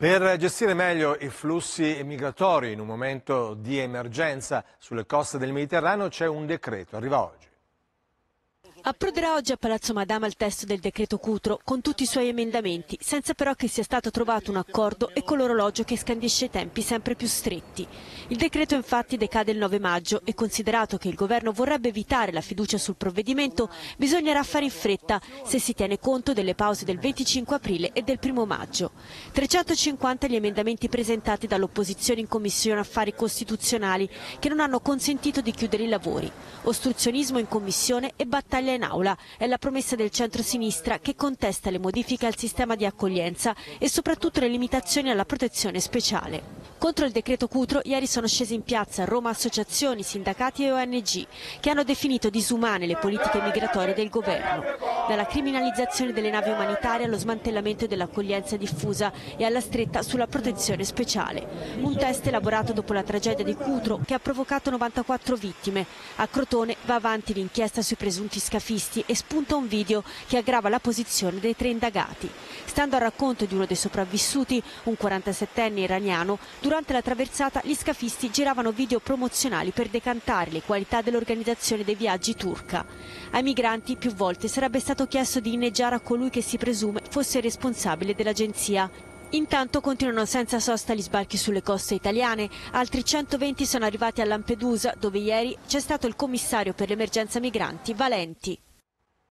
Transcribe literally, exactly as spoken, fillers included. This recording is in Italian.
Per gestire meglio i flussi migratori in un momento di emergenza sulle coste del Mediterraneo c'è un decreto, arriva oggi. Approderà oggi a Palazzo Madama il testo del decreto Cutro con tutti i suoi emendamenti, senza però che sia stato trovato un accordo e con l'orologio che scandisce i tempi sempre più stretti. Il decreto infatti decade il nove maggio e considerato che il governo vorrebbe evitare la fiducia sul provvedimento, bisognerà fare in fretta se si tiene conto delle pause del venticinque aprile e del primo maggio. trecentocinquanta gli emendamenti presentati dall'opposizione in Commissione Affari Costituzionali che non hanno consentito di chiudere i lavori. Ostruzionismo in Commissione e battaglia in aula è la promessa del centro-sinistra che contesta le modifiche al sistema di accoglienza e soprattutto le limitazioni alla protezione speciale. Contro il decreto Cutro ieri sono scesi in piazza a Roma associazioni, sindacati e O N G che hanno definito disumane le politiche migratorie del governo, dalla criminalizzazione delle navi umanitarie allo smantellamento dell'accoglienza diffusa e alla stretta sulla protezione speciale. Un test elaborato dopo la tragedia di Cutro che ha provocato novantaquattro vittime. A Crotone va avanti l'inchiesta sui presunti scafisti e spunta un video che aggrava la posizione dei tre indagati. Stando al racconto di uno dei sopravvissuti, un quarantasettenne iraniano, durante la traversata gli scafisti giravano video promozionali per decantare le qualità dell'organizzazione dei viaggi turca. Ai migranti più volte sarebbe stato chiesto di inneggiare a colui che si presume fosse il responsabile dell'agenzia. Intanto continuano senza sosta gli sbarchi sulle coste italiane, altri centoventi sono arrivati a Lampedusa, dove ieri c'è stato il commissario per l'emergenza migranti Valenti.